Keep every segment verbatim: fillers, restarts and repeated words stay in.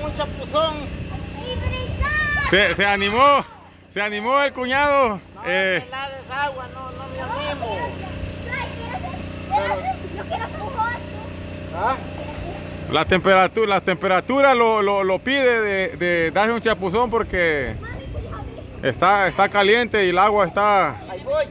un chapuzón. Se, se animó, se animó el cuñado. No, eh, helada es agua, no, no me animo. Yo quiero jugar. ¿Ah? la temperatura, la temperatura lo, lo, lo pide de, de darse un chapuzón porque está, está caliente y el agua está, Ahí voy.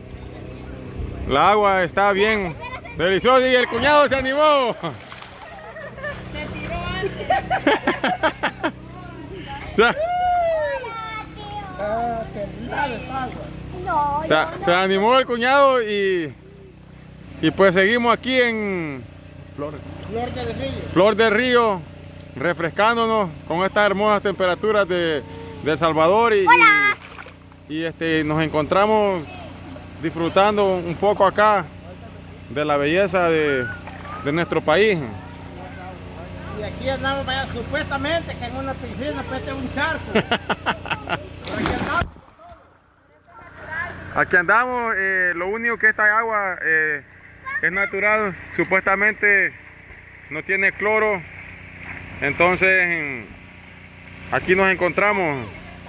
la agua está bien deliciosa y el cuñado se animó. Se tiró antes. O sea, Ah, que helada es agua. No, se, yo se animó el cuñado y, y pues seguimos aquí en Flor, Flor del Río. Flor del Río, refrescándonos con estas hermosas temperaturas de, de El Salvador y, Hola. y, y, este, nos encontramos disfrutando un poco acá de la belleza de, de nuestro país. Y aquí andamos vaya, supuestamente que en una piscina peste un charco. Pero aquí andamos. Aquí andamos, eh, lo único que esta agua eh, es natural, supuestamente no tiene cloro, entonces aquí nos encontramos.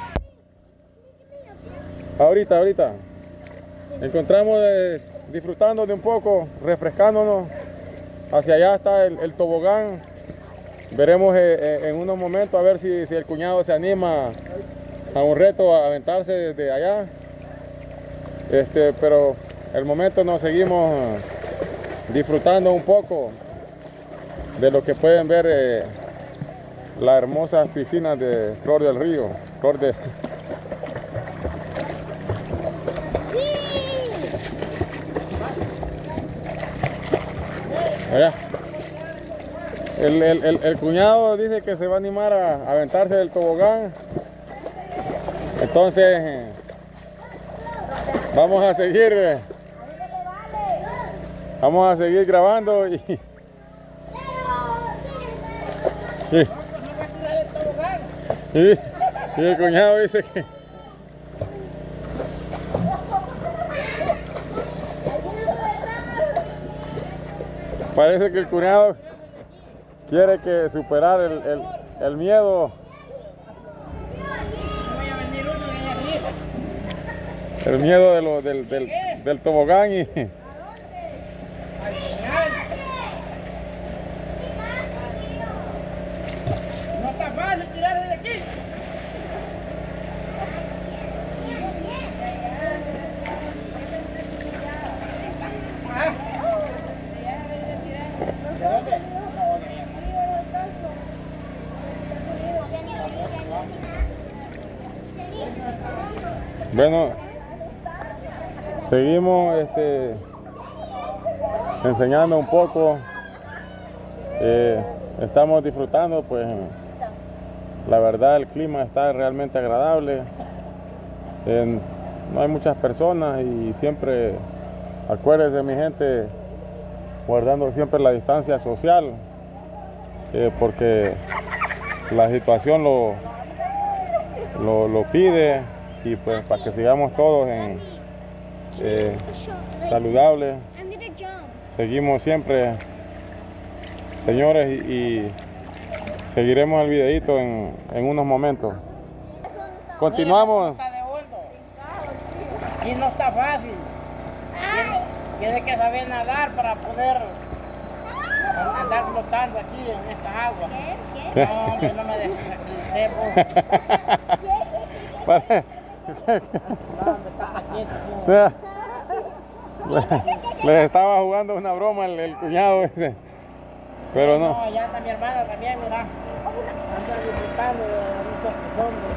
Ahorita, ahorita, encontramos eh, disfrutando de un poco, refrescándonos. Hacia allá está el, el tobogán, veremos eh, eh, en unos momentos a ver si, si el cuñado se anima a un reto, a aventarse desde allá. Este, pero el momento nos seguimos disfrutando un poco de lo que pueden ver eh, las hermosas piscinas de Flor del Río, Flor de... Allá. El, el, el, el cuñado dice que se va a animar a, a aventarse del tobogán, entonces eh, vamos a seguir, eh, vamos a seguir grabando y, y, y, y el cuñado dice que parece que el cuñado quiere que superar el, el, el miedo. El miedo de lo, del, del, del tobogán y... No está fácil tirar de aquí. Ah. ¿De dónde? Bueno, seguimos este, enseñando un poco, eh, estamos disfrutando, pues la verdad el clima está realmente agradable, eh, no hay muchas personas y siempre, acuérdense mi gente, guardando siempre la distancia social, eh, porque la situación lo, lo, lo pide. Y pues para que sigamos todos en, eh, saludables, seguimos siempre, señores, y, y seguiremos el videito en, en unos momentos. Continuamos. Aquí no está fácil. Tiene que saber nadar para poder andar flotando aquí en esta agua. ¿Qué? No, hombre, no me dejes aquí. Les estaba jugando una broma el, el cuñado ese, pero no. No, allá está mi hermana también, mira. Anda disfrutando de muchos hombres.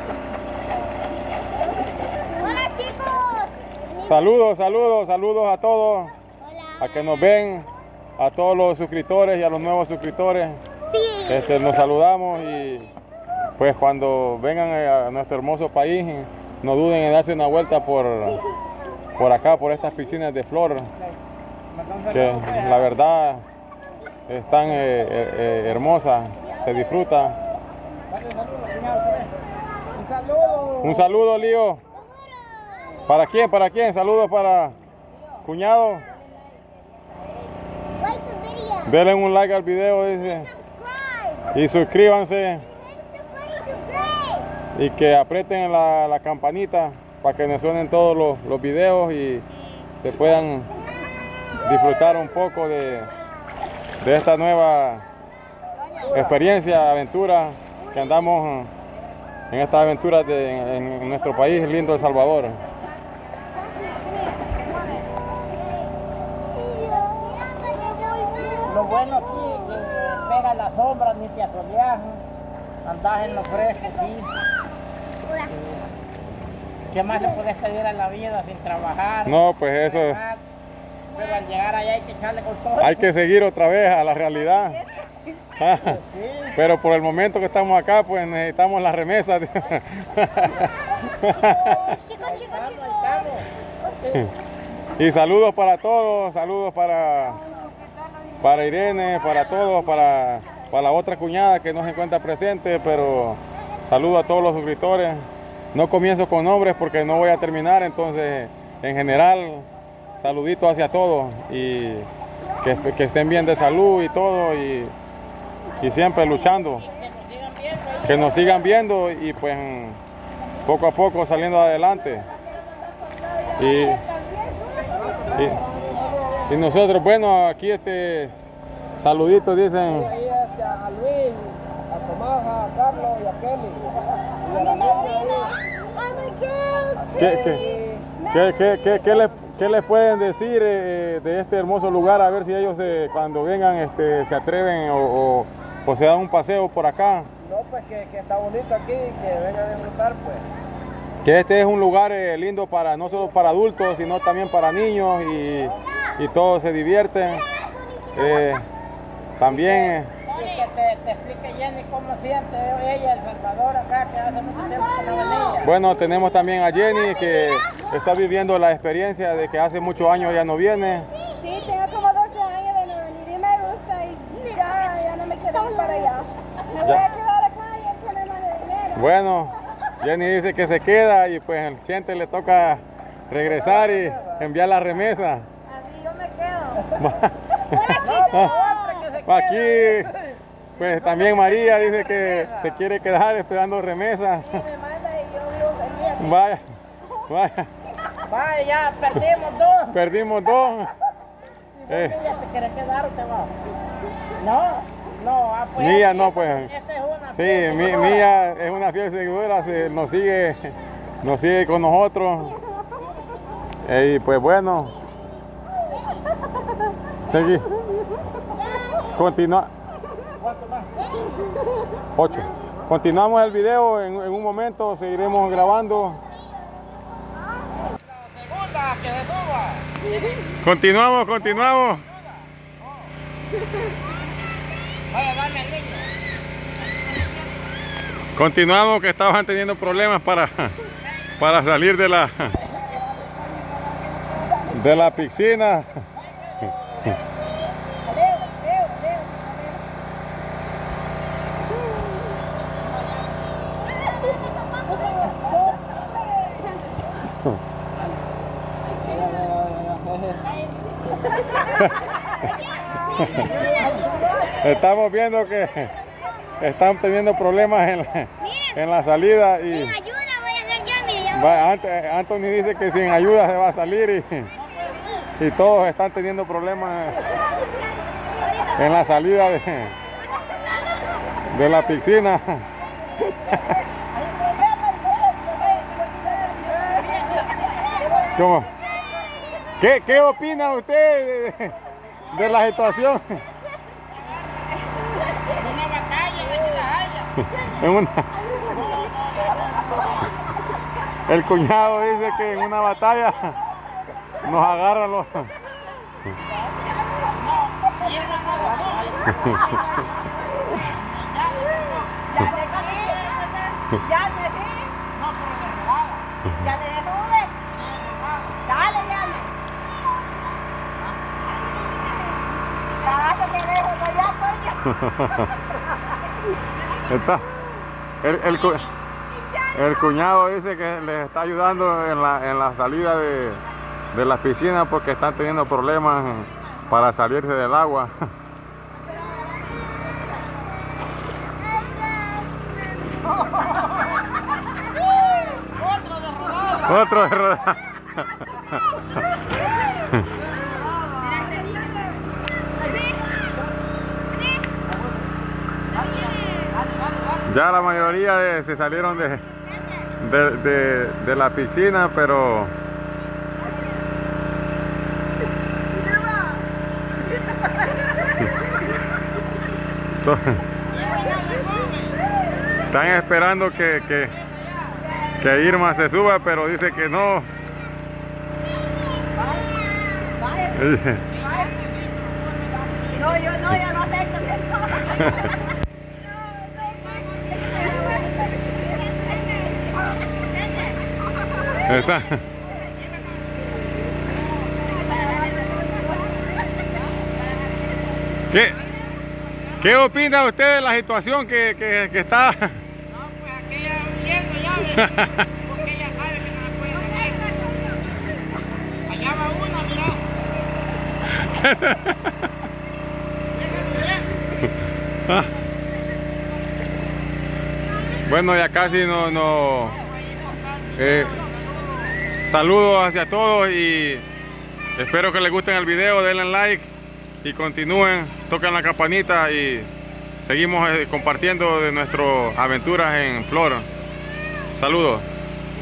Hola chicos. Saludos, saludos, saludos a todos, Hola. a que nos ven, a todos los suscriptores y a los nuevos suscriptores. Sí. Este, nos saludamos y pues cuando vengan a nuestro hermoso país, no duden en darse una vuelta por, por acá, por estas piscinas de Flor, que la verdad están eh, eh, hermosas, se disfruta. Un saludo. Un saludo, Lío. ¿Para quién? ¿Para quién? Saludos para cuñado. Like the video. Denle un like al video, dice. Subscribe. y suscríbanse y que aprieten la, la campanita para que les suenen todos los, los videos y se puedan disfrutar un poco de, de esta nueva experiencia, aventura que andamos en estas aventuras de, en, en nuestro país lindo El Salvador. Lo bueno aquí es que pega la sombra, ni te asoleas, andás en lo fresco aquí. ¿Qué más le puedes pedir a la vida sin trabajar? No, pues eso. Pero al llegar allá hay que echarle con todo. Hay que seguir otra vez a la realidad. Pero por el momento que estamos acá, pues necesitamos las remesas. Chicos, chicos, chicos. Y saludos para todos, saludos para, para Irene, para todos, para, para la otra cuñada que no se encuentra presente, pero saludos a todos los suscriptores. No comienzo con nombres porque no voy a terminar, entonces en general saluditos hacia todos y que, que estén bien de salud y todo y, y siempre luchando, que nos sigan viendo y pues poco a poco saliendo adelante. Y, y, y nosotros, bueno, aquí este saluditos dicen. A Luis, a Tomás, a Carlos y a Kelly. ¿Qué, qué, qué, qué, qué, qué, les, ¿Qué les pueden decir eh, de este hermoso lugar? A ver si ellos eh, cuando vengan este, se atreven o, o, o se dan un paseo por acá. No, pues que, que está bonito aquí, que vengan a disfrutar pues. Que este es un lugar eh, lindo para no solo para adultos, sino también para niños y, y todos se divierten. Eh, también... Eh, Y que te, te explique Jenny cómo siente ella, El Salvador, acá, que hace mucho tiempo que no venía. Bueno, tenemos también a Jenny, que está viviendo la experiencia de que hace muchos años ya no viene. Sí, tengo como doce años de no venir y me gusta y ya, ya no me quiero ir para allá. Me voy Ya. a quedar acá y el problema de dinero. Bueno, Jenny dice que se queda y pues al siente le toca regresar y enviar la remesa. Así yo me quedo. Aquí, pues también María dice que se quiere quedar esperando remesa. Sí, me manda y yo vivo feliz. Vaya, vaya, Vaya, ya perdimos dos. perdimos dos. ¿Y vos, Eh. Mía, te querés quedar o te vas? No, no, ah, pues. Mía aquí no, esta- pues. Esta es una Sí, fiel mi, seguidora. Mía es una fiel seguidora, se- nos sigue, nos sigue con nosotros. Eh, Y pues bueno, seguí. Continúa. ¿Cuánto más? Ocho. Continuamos el video en, en un momento, seguiremos grabando. Segunda, que se suba. Continuamos, continuamos. Vaya, dame al niño. Continuamos que estaban teniendo problemas para, para salir de la de la piscina. Estamos viendo que están teniendo problemas en la, en la salida y Sin ayuda voy a hacer yo, mire, yo. va, Ant- Anthony dice que sin ayuda se va a salir y, y todos están teniendo problemas en la salida de, de la piscina. ¿Cómo? ¿Qué, qué opina usted de, de la situación? Una batalla, aquí la haya. En una... El cuñado dice que en una batalla nos agarran los... Ya me di. Ya le detuve. Dale, llame. Carajo, te dejo, no, ya estoy yo. Está. El, el, cu- el cuñado dice que les está ayudando en la, en la salida de, de la piscina porque están teniendo problemas para salirse del agua. Otro de rodar. Ya la mayoría de, se salieron de, de, de, de la piscina, pero so, están esperando que, que, que Irma se suba, pero dice que no. No, yo no, yo no acepto eso. Está. ¿Qué, ¿Qué opina usted de la situación que, que, que está? No, pues aquella huyendo ya, ¿ves? Porque ella sabe que no la puede hacer. Allá va una, mira. Ah. Bueno, ya casi no, no eh, saludos hacia todos y espero que les guste el video, denle like y continúen, toquen la campanita y seguimos eh, compartiendo de nuestras aventuras en Florida. Saludos.